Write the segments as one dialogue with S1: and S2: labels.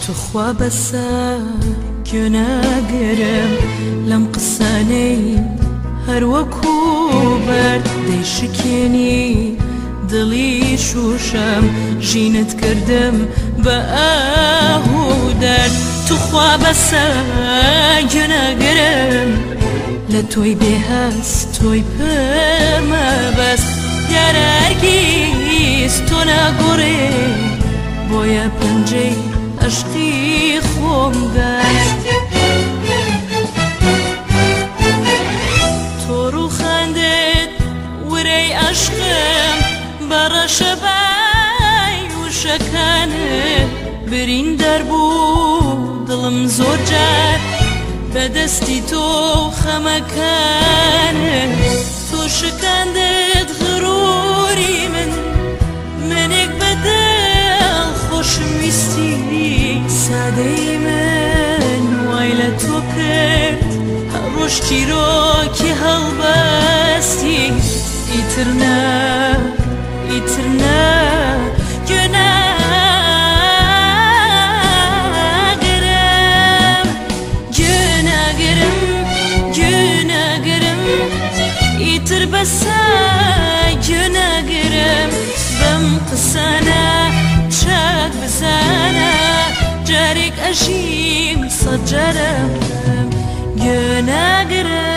S1: تخوا بەسە گوێناگرم لەم قسانەی هەروەکو بەر دەیشکێنی دڵی شوشەم ژینت کردم بە ئاهودەر تخوا بەسە گوێناگرم لە تۆی بێهەست تۆی پەمە بەس دیارە هەرگیز تۆ ناگۆڕێ بۆیە پەنجەی عشقی خۆم بەست تۆ ڕووخاندت ورەی عشقم بە ڕەشەبای وشەکانت بریندەر بوو دڵم زۆر جار بەدەستی تۆ خەمەکانت تۆ شکاندت غروری من منێک بەدڵ خۆشم ویستی سادەی من وای لە تۆ کرد هەڕۆژ چیرۆکی هەڵبەستی ئیتر نا ئیتر بەسە گوێناگرم بەم قسانە چاک بزانە جارێک ئەژیم سەد جارم گوێناگرم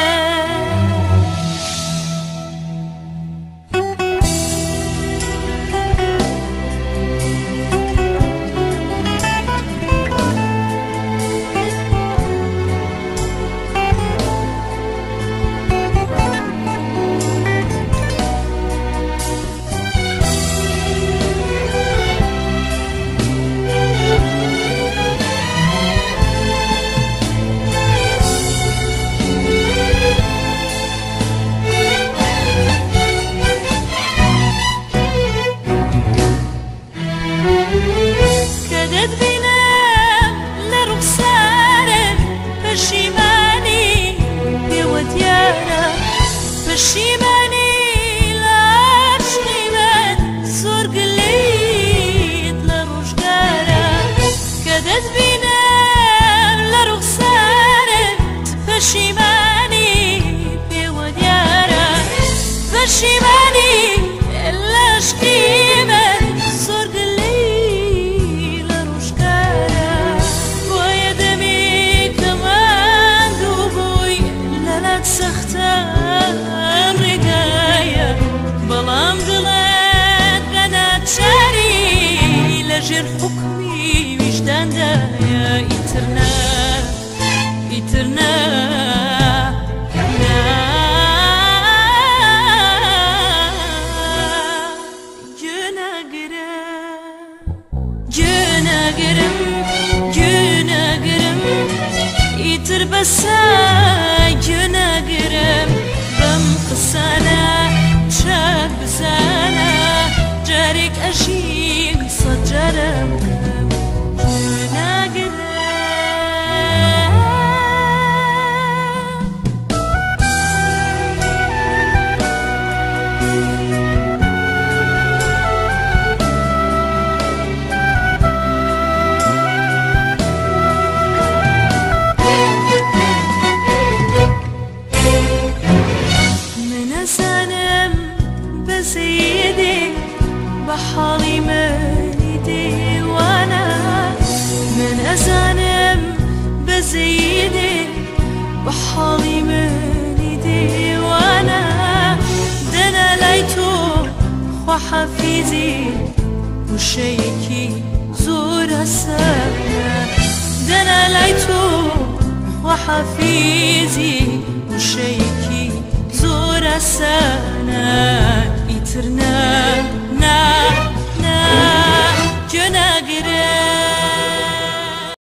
S1: پەشیمانی لە عشقی من زۆر گلەیت لە ڕۆژگارە کە دەتبینم لە ڕوخسارت پەشیمانی پێوە دیارە پەشیمانی لە عشقی من زۆر گلەی لە ڕۆژگارە بۆیە دەمی کەماندوو بووی لەلات سەختە بەڵام دڵت بەناچاری لەژێر حوکمی ویژداندایە ئیتر نا گوێناگرم ئیتر بەسە گوێناگرم بەم قسانە چاک بزانە جارێک ئەژیم سەد جارم گوێناگرم حالي ماني ديوانا من أزانم بزيدي بحالي ماني ديوانا دنا ليتو وحفيزي وشيكي زور السنة دنا ليتو وحفيزي وشيكي زور السنة إترنا